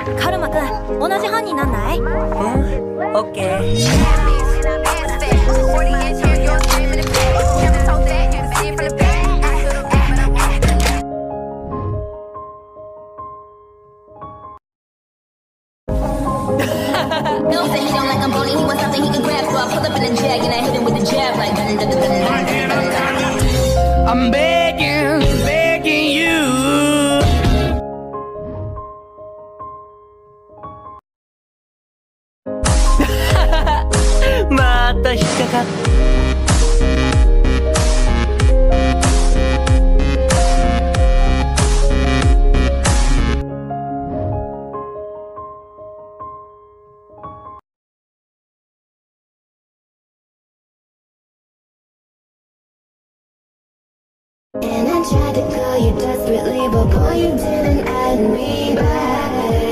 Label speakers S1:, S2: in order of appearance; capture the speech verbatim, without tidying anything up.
S1: カルマくん、同じ班になんない？うん、オッケー。
S2: Bill said he don't like I'm bony, he wants something he can grab, so I pull up in the jag and I hit him with the jab like dun dun dun dun dun. I'm begging, begging you.
S3: また引っかかった。
S2: And I tried to call you desperately, but boy, you didn't add me back.